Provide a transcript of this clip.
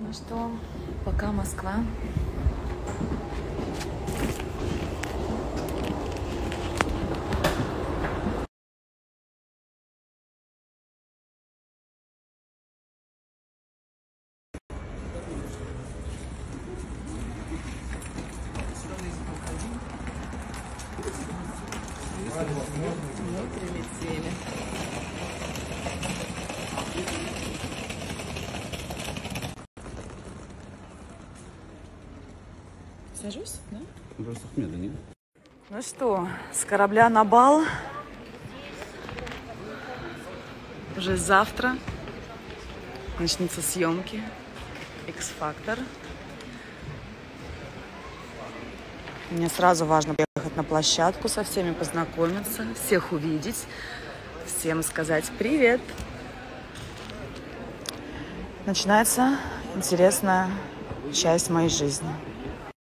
Ну что, пока Москва. Мы прилетели. Сажусь, да? Просто Ахмеда, нет? Ну что, с корабля на бал. Уже завтра начнутся съемки. X-Factor. Мне сразу важно поехать на площадку, со всеми познакомиться, всех увидеть, всем сказать привет. Начинается интересная часть моей жизни.